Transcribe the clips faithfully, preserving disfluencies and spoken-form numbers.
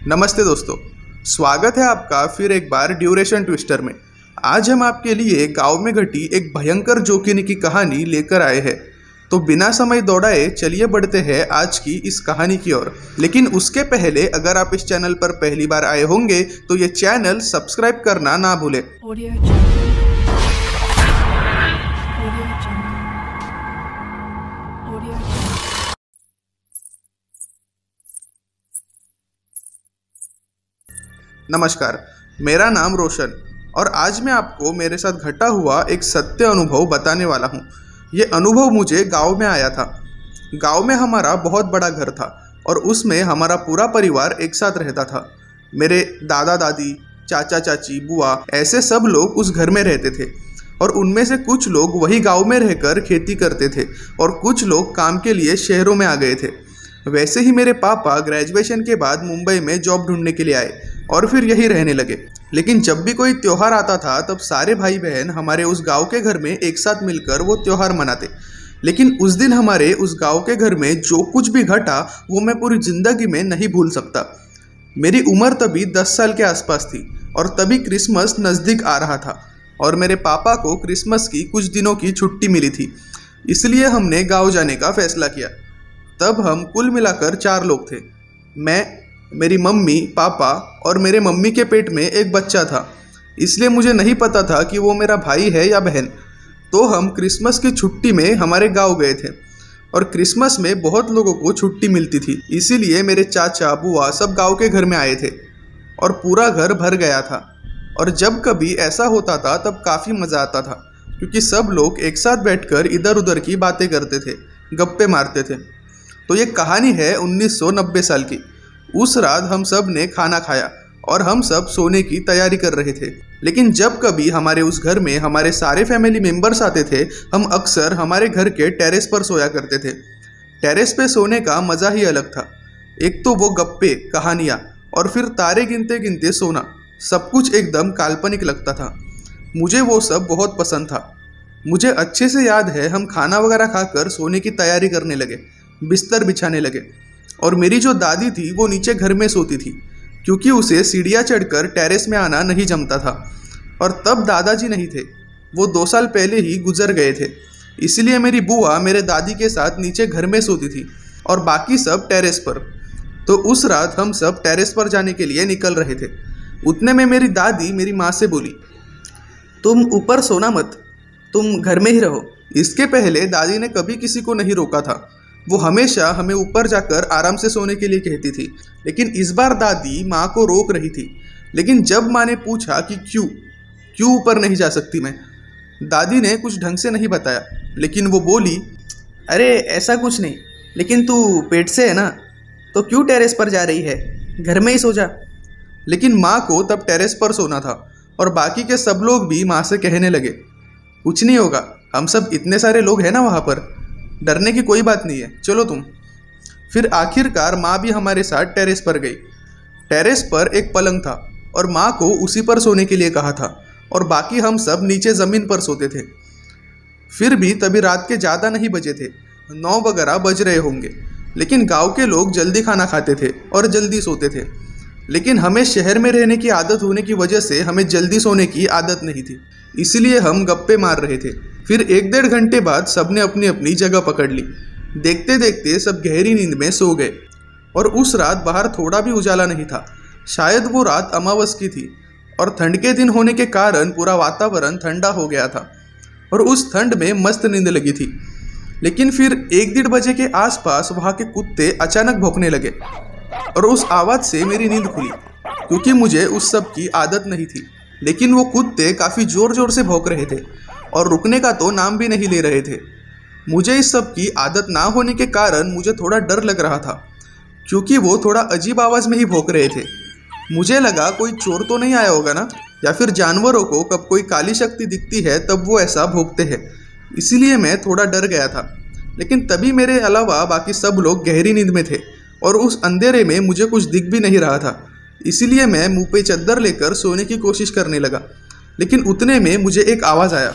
नमस्ते दोस्तों, स्वागत है आपका फिर एक बार ड्यूरेशन ट्विस्टर में। आज हम आपके लिए गांव में घटी एक भयंकर जोकिनी की कहानी लेकर आए हैं। तो बिना समय दौड़ाए चलिए बढ़ते हैं आज की इस कहानी की ओर। लेकिन उसके पहले अगर आप इस चैनल पर पहली बार आए होंगे तो ये चैनल सब्सक्राइब करना ना भूलें। नमस्कार, मेरा नाम रोशन और आज मैं आपको मेरे साथ घटा हुआ एक सत्य अनुभव बताने वाला हूँ। ये अनुभव मुझे गांव में आया था। गांव में हमारा बहुत बड़ा घर था और उसमें हमारा पूरा परिवार एक साथ रहता था। मेरे दादा दादी, चाचा चाची, बुआ, ऐसे सब लोग उस घर में रहते थे और उनमें से कुछ लोग वही गांव में रहकर खेती करते थे और कुछ लोग काम के लिए शहरों में आ गए थे। वैसे ही मेरे पापा ग्रेजुएशन के बाद मुंबई में जॉब ढूंढने के लिए आए और फिर यही रहने लगे। लेकिन जब भी कोई त्योहार आता था तब सारे भाई बहन हमारे उस गांव के घर में एक साथ मिलकर वो त्योहार मनाते। लेकिन उस दिन हमारे उस गांव के घर में जो कुछ भी घटा वो मैं पूरी ज़िंदगी में नहीं भूल सकता। मेरी उम्र तभी दस साल के आसपास थी और तभी क्रिसमस नज़दीक आ रहा था और मेरे पापा को क्रिसमस की कुछ दिनों की छुट्टी मिली थी, इसलिए हमने गाँव जाने का फैसला किया। तब हम कुल मिलाकर चार लोग थे। मैं, मेरी मम्मी, पापा और मेरे मम्मी के पेट में एक बच्चा था, इसलिए मुझे नहीं पता था कि वो मेरा भाई है या बहन। तो हम क्रिसमस की छुट्टी में हमारे गांव गए थे और क्रिसमस में बहुत लोगों को छुट्टी मिलती थी, इसीलिए मेरे चाचा, बुआ सब गांव के घर में आए थे और पूरा घर भर गया था। और जब कभी ऐसा होता था तब काफ़ी मज़ा आता था क्योंकि सब लोग एक साथ बैठकर इधर उधर की बातें करते थे, गप्पे मारते थे। तो ये कहानी है उन्नीस सौ नब्बे साल की। उस रात हम सब ने खाना खाया और हम सब सोने की तैयारी कर रहे थे। लेकिन जब कभी हमारे उस घर में हमारे सारे फैमिली मेंबर्स आते थे, हम अक्सर हमारे घर के टेरेस पर सोया करते थे। टेरेस पे सोने का मज़ा ही अलग था। एक तो वो गप्पे, कहानियाँ और फिर तारे गिनते गिनते सोना, सब कुछ एकदम काल्पनिक लगता था। मुझे वो सब बहुत पसंद था। मुझे अच्छे से याद है हम खाना वगैरह खाकर सोने की तैयारी करने लगे, बिस्तर बिछाने लगे और मेरी जो दादी थी वो नीचे घर में सोती थी क्योंकि उसे सीढ़ियाँ चढ़कर टेरेस में आना नहीं जमता था। और तब दादाजी नहीं थे, वो दो साल पहले ही गुजर गए थे, इसलिए मेरी बुआ मेरे दादी के साथ नीचे घर में सोती थी और बाकी सब टेरेस पर। तो उस रात हम सब टेरेस पर जाने के लिए निकल रहे थे। उतने में मेरी दादी मेरी माँ से बोली, तुम ऊपर सोना मत, तुम घर में ही रहो। इसके पहले दादी ने कभी किसी को नहीं रोका था, वो हमेशा हमें ऊपर जाकर आराम से सोने के लिए कहती थी। लेकिन इस बार दादी माँ को रोक रही थी। लेकिन जब माँ ने पूछा कि क्यों क्यों ऊपर नहीं जा सकती मैं, दादी ने कुछ ढंग से नहीं बताया, लेकिन वो बोली, अरे ऐसा कुछ नहीं, लेकिन तू पेट से है ना, तो क्यों टेरेस पर जा रही है, घर में ही सो जा। लेकिन माँ को तब टेरेस पर सोना था और बाकी के सब लोग भी माँ से कहने लगे, कुछ नहीं होगा, हम सब इतने सारे लोग हैं ना वहाँ पर, डरने की कोई बात नहीं है, चलो तुम। फिर आखिरकार माँ भी हमारे साथ टेरेस पर गई। टेरेस पर एक पलंग था और माँ को उसी पर सोने के लिए कहा था और बाकी हम सब नीचे ज़मीन पर सोते थे। फिर भी तभी रात के ज़्यादा नहीं बजे थे, नौ वगैरह बज रहे होंगे। लेकिन गांव के लोग जल्दी खाना खाते थे और जल्दी सोते थे। लेकिन हमें शहर में रहने की आदत होने की वजह से हमें जल्दी सोने की आदत नहीं थी, इसलिए हम गप्पे मार रहे थे। फिर एक डेढ़ घंटे बाद सबने अपनी अपनी जगह पकड़ ली। देखते देखते सब गहरी नींद में सो गए और उस रात बाहर थोड़ा भी उजाला नहीं था। शायद वो रात अमावस की थी और ठंड के दिन होने के कारण पूरा वातावरण ठंडा हो गया था और उस ठंड में मस्त नींद लगी थी। लेकिन फिर एक डेढ़ बजे के आसपास वहाँ के कुत्ते अचानक भौंकने लगे और उस आवाज़ से मेरी नींद खुली क्योंकि मुझे उस सब की आदत नहीं थी। लेकिन वो कुत्ते काफ़ी ज़ोर ज़ोर से भौंक रहे थे और रुकने का तो नाम भी नहीं ले रहे थे। मुझे इस सब की आदत ना होने के कारण मुझे थोड़ा डर लग रहा था क्योंकि वो थोड़ा अजीब आवाज़ में ही भौंक रहे थे। मुझे लगा कोई चोर तो नहीं आया होगा ना, या फिर जानवरों को कब कोई काली शक्ति दिखती है तब वो ऐसा भौंकते हैं, इसीलिए मैं थोड़ा डर गया था। लेकिन तभी मेरे अलावा बाकी सब लोग गहरी नींद में थे और उस अंधेरे में मुझे कुछ दिख भी नहीं रहा था, इसीलिए मैं मुँह पे चद्दर लेकर सोने की कोशिश करने लगा। लेकिन उतने में मुझे एक आवाज़ आया।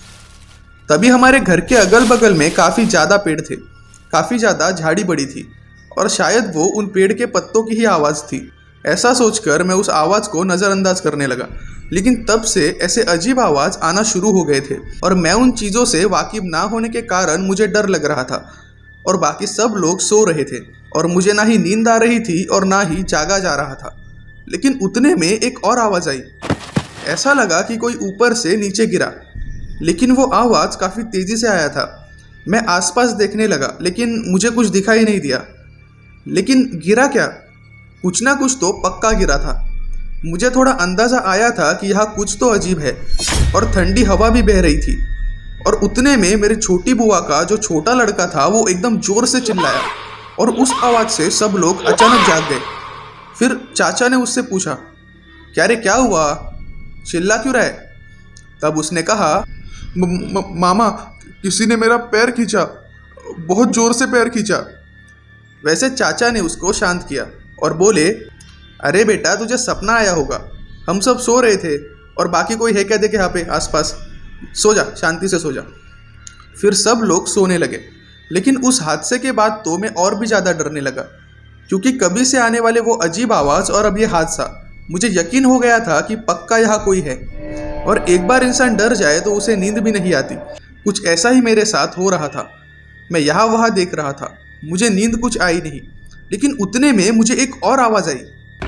तभी हमारे घर के अगल बगल में काफ़ी ज़्यादा पेड़ थे, काफ़ी ज़्यादा झाड़ी बड़ी थी और शायद वो उन पेड़ के पत्तों की ही आवाज़ थी। ऐसा सोचकर मैं उस आवाज़ को नज़रअंदाज करने लगा, लेकिन तब से ऐसे अजीब आवाज़ आना शुरू हो गए थे और मैं उन चीज़ों से वाकिफ ना होने के कारण मुझे डर लग रहा था। और बाकी सब लोग सो रहे थे और मुझे ना ही नींद आ रही थी और ना ही जागा जा रहा था। लेकिन उतने में एक और आवाज़ आई। ऐसा लगा कि कोई ऊपर से नीचे गिरा, लेकिन वो आवाज़ काफ़ी तेज़ी से आया था। मैं आसपास देखने लगा, लेकिन मुझे कुछ दिखाई नहीं दिया। लेकिन गिरा क्या? कुछ ना कुछ तो पक्का गिरा था। मुझे थोड़ा अंदाज़ा आया था कि यहाँ कुछ तो अजीब है और ठंडी हवा भी बह रही थी। और उतने में मेरी छोटी बुआ का जो छोटा लड़का था वो एकदम ज़ोर से चिल्लाया और उस आवाज़ से सब लोग अचानक जाग गए। फिर चाचा ने उससे पूछा, क्या रे, क्या हुआ, चिल्ला क्यों रहा है? तब उसने कहा, म, म, मामा किसी ने मेरा पैर खींचा, बहुत ज़ोर से पैर खींचा। वैसे चाचा ने उसको शांत किया और बोले, अरे बेटा, तुझे सपना आया होगा, हम सब सो रहे थे और बाकी कोई है क्या देखे यहाँ पे आसपास, सो जा, शांति से सो जा। फिर सब लोग सोने लगे। लेकिन उस हादसे के बाद तो मैं और भी ज़्यादा डरने लगा, क्योंकि कभी से आने वाले वो अजीब आवाज़ और अब ये हादसा, मुझे यकीन हो गया था कि पक्का यहाँ कोई है। और एक बार इंसान डर जाए तो उसे नींद भी नहीं आती। कुछ ऐसा ही मेरे साथ हो रहा था। मैं यहाँ वहाँ देख रहा था, मुझे नींद कुछ आई नहीं। लेकिन उतने में मुझे एक और आवाज़ आई।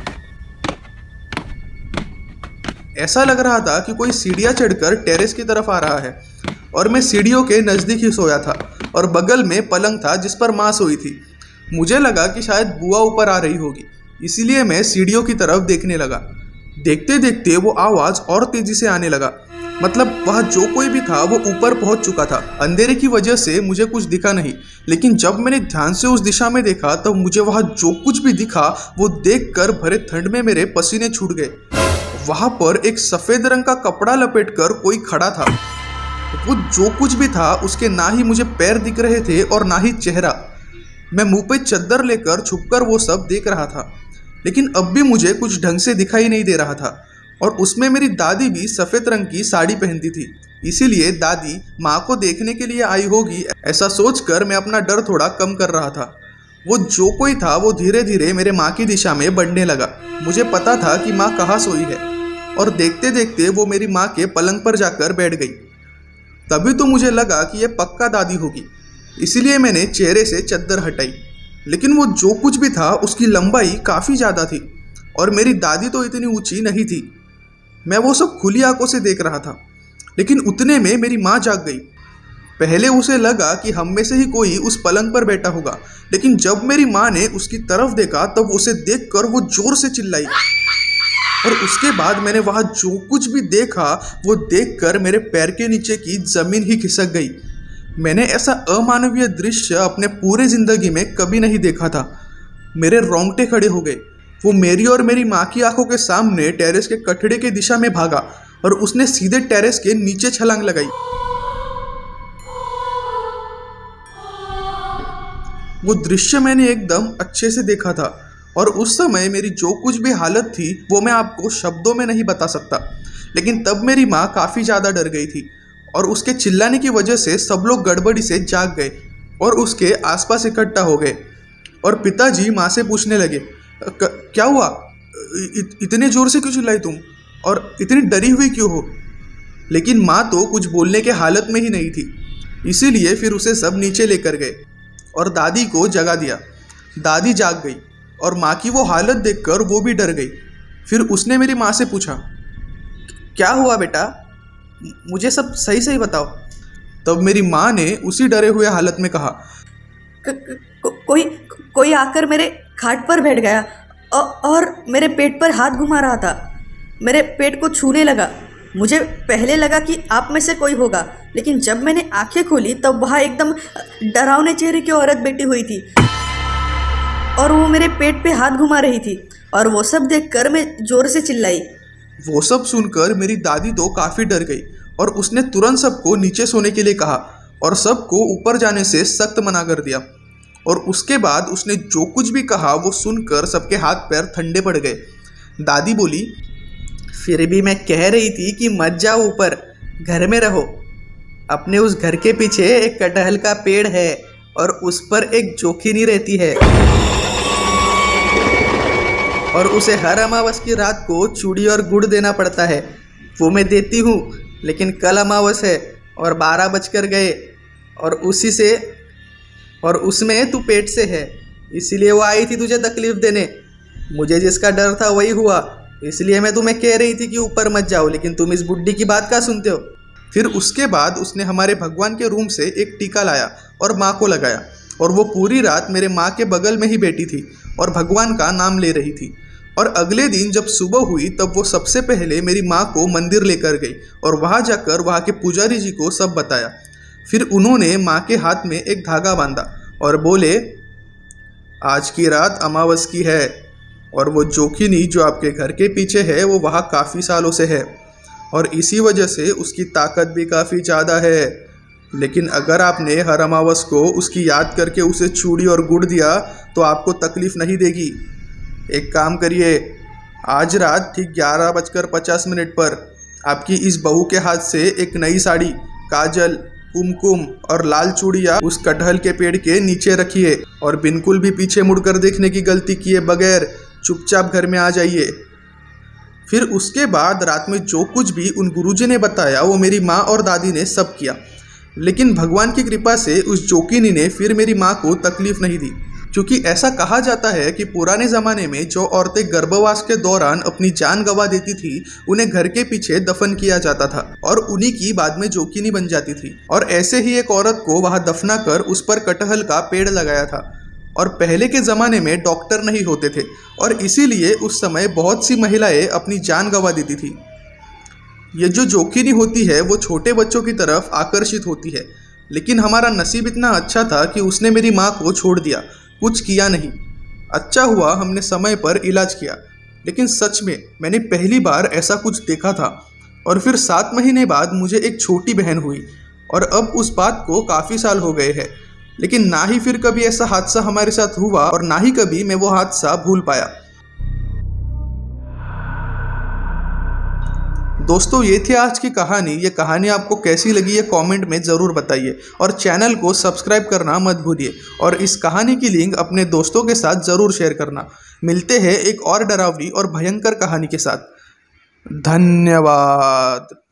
ऐसा लग रहा था कि कोई सीढ़ियाँ चढ़कर टेरेस की तरफ आ रहा है और मैं सीढ़ियों के नज़दीक ही सोया था और बगल में पलंग था जिस पर माँ सोई थी। मुझे लगा कि शायद बुआ ऊपर आ रही होगी, इसीलिए मैं सीढ़ियों की तरफ देखने लगा। देखते देखते वो आवाज़ और तेज़ी से आने लगा। मतलब वह जो कोई भी था वो ऊपर पहुंच चुका था। अंधेरे की वजह से मुझे कुछ दिखा नहीं, लेकिन जब मैंने ध्यान से उस दिशा में देखा तब मुझे वहाँ जो कुछ भी दिखा वो देखकर भरे ठंड में मेरे पसीने छूट गए। वहाँ पर एक सफ़ेद रंग का कपड़ा लपेटकर कोई खड़ा था। वो जो कुछ भी था उसके ना ही मुझे पैर दिख रहे थे और ना ही चेहरा। मैं मुंह पे चद्दर लेकर छुपकर वो सब देख रहा था, लेकिन अब भी मुझे कुछ ढंग से दिखाई नहीं दे रहा था। और उसमें मेरी दादी भी सफ़ेद रंग की साड़ी पहनती थी, इसीलिए दादी माँ को देखने के लिए आई होगी, ऐसा सोचकर मैं अपना डर थोड़ा कम कर रहा था। वो जो कोई था वो धीरे धीरे मेरे माँ की दिशा में बढ़ने लगा। मुझे पता था कि माँ कहाँ सोई है और देखते देखते वो मेरी माँ के पलंग पर जाकर बैठ गई। तभी तो मुझे लगा कि ये पक्का दादी होगी, इसीलिए मैंने चेहरे से चद्दर हटाई। लेकिन वो जो कुछ भी था उसकी लंबाई काफ़ी ज़्यादा थी और मेरी दादी तो इतनी ऊंची नहीं थी। मैं वो सब खुली आंखों से देख रहा था। लेकिन उतने में मेरी माँ जाग गई। पहले उसे लगा कि हम में से ही कोई उस पलंग पर बैठा होगा, लेकिन जब मेरी माँ ने उसकी तरफ देखा तब उसे देखकर वो जोर से चिल्लाई। और उसके बाद मैंने वहाँ जो कुछ भी देखा वो देखकर मेरे पैर के नीचे की ज़मीन ही खिसक गई। मैंने ऐसा अमानवीय दृश्य अपने पूरे ज़िंदगी में कभी नहीं देखा था। मेरे रोंगटे खड़े हो गए। वो मेरी और मेरी माँ की आंखों के सामने टेरेस के कटड़े के दिशा में भागा और उसने सीधे टेरेस के नीचे छलांग लगाई। वो दृश्य मैंने एकदम अच्छे से देखा था और उस समय मेरी जो कुछ भी हालत थी वो मैं आपको शब्दों में नहीं बता सकता। लेकिन तब मेरी माँ काफ़ी ज़्यादा डर गई थी और उसके चिल्लाने की वजह से सब लोग गड़बड़ी से जाग गए और उसके आसपास इकट्ठा हो गए। और पिताजी माँ से पूछने लगे, क्या हुआ, इत, इतने ज़ोर से क्यों चिल्लाई तुम और इतनी डरी हुई क्यों हो? लेकिन माँ तो कुछ बोलने के हालत में ही नहीं थी, इसीलिए फिर उसे सब नीचे लेकर गए और दादी को जगा दिया। दादी जाग गई और माँ की वो हालत देखकर वो भी डर गई। फिर उसने मेरी माँ से पूछा, क्या हुआ बेटा, मुझे सब सही सही बताओ। तब मेरी माँ ने उसी डरे हुए हालत में कहा, को, को, कोई कोई आकर मेरे खाट पर बैठ गया और मेरे पेट पर हाथ घुमा रहा था। मेरे पेट को छूने लगा। मुझे पहले लगा कि आप में से कोई होगा, लेकिन जब मैंने आंखें खोली तब वहाँ एकदम डरावने चेहरे की औरत बैठी हुई थी और वो मेरे पेट पे हाथ घुमा रही थी और वो सब देखकर मैं ज़ोर से चिल्लाई। वो सब सुनकर मेरी दादी तो काफ़ी डर गई और उसने तुरंत सबको नीचे सोने के लिए कहा और सबको ऊपर जाने से सख्त मना कर दिया। और उसके बाद उसने जो कुछ भी कहा वो सुनकर सबके हाथ पैर ठंडे पड़ गए। दादी बोली, फिर भी मैं कह रही थी कि मत जाओ ऊपर, घर में रहो। अपने उस घर के पीछे एक कटहल का पेड़ है और उस पर एक जोखिनी रहती है। और उसे हर अमावस की रात को चूड़ी और गुड़ देना पड़ता है। वो मैं देती हूँ, लेकिन कल अमावस है और बारह बजकर गए और उसी से और उसमें तू पेट से है, इसीलिए वो आई थी तुझे तकलीफ़ देने। मुझे जिसका डर था वही हुआ, इसलिए मैं तुम्हें कह रही थी कि ऊपर मत जाओ, लेकिन तुम इस बुड्ढी की बात क्या सुनते हो। फिर उसके बाद उसने हमारे भगवान के रूम से एक टीका लाया और माँ को लगाया, और वो पूरी रात मेरे माँ के बगल में ही बैठी थी और भगवान का नाम ले रही थी। और अगले दिन जब सुबह हुई तब वो सबसे पहले मेरी माँ को मंदिर लेकर गई और वहाँ जाकर वहाँ के पुजारी जी को सब बताया। फिर उन्होंने माँ के हाथ में एक धागा बांधा और बोले, आज की रात अमावस की है और वो जोखिनी जो आपके घर के पीछे है वो वहाँ काफ़ी सालों से है और इसी वजह से उसकी ताकत भी काफ़ी ज़्यादा है। लेकिन अगर आपने हर अमावस को उसकी याद करके उसे चूड़ी और गुड़ दिया तो आपको तकलीफ़ नहीं देगी। एक काम करिए, आज रात ठीक ग्यारह बजकर पचास मिनट पर आपकी इस बहू के हाथ से एक नई साड़ी, काजल, कुमकुम और लाल चूड़ियाँ उस कटहल के पेड़ के नीचे रखिए और बिल्कुल भी पीछे मुड़कर देखने की गलती किए बगैर चुपचाप घर में आ जाइए। फिर उसके बाद रात में जो कुछ भी उन गुरुजी ने बताया वो मेरी माँ और दादी ने सब किया, लेकिन भगवान की कृपा से उस जोकिनी ने फिर मेरी माँ को तकलीफ़ नहीं दी, क्योंकि ऐसा कहा जाता है कि पुराने ज़माने में जो औरतें गर्भवास के दौरान अपनी जान गंवा देती थी उन्हें घर के पीछे दफन किया जाता था और उन्हीं की बाद में जोकिनी बन जाती थी। और ऐसे ही एक औरत को वहाँ दफना कर उस पर कटहल का पेड़ लगाया था। और पहले के ज़माने में डॉक्टर नहीं होते थे और इसीलिए उस समय बहुत सी महिलाएं अपनी जान गंवा देती थी। ये जो जोकिनी होती है वो छोटे बच्चों की तरफ आकर्षित होती है, लेकिन हमारा नसीब इतना अच्छा था कि उसने मेरी माँ को छोड़ दिया, कुछ किया नहीं। अच्छा हुआ हमने समय पर इलाज किया, लेकिन सच में मैंने पहली बार ऐसा कुछ देखा था। और फिर सात महीने बाद मुझे एक छोटी बहन हुई और अब उस बात को काफ़ी साल हो गए हैं, लेकिन ना ही फिर कभी ऐसा हादसा हमारे साथ हुआ और ना ही कभी मैं वो हादसा भूल पाया। दोस्तों, ये थी आज की कहानी। ये कहानी आपको कैसी लगी ये कमेंट में ज़रूर बताइए और चैनल को सब्सक्राइब करना मत भूलिए और इस कहानी की लिंक अपने दोस्तों के साथ ज़रूर शेयर करना। मिलते हैं एक और डरावनी और भयंकर कहानी के साथ। धन्यवाद।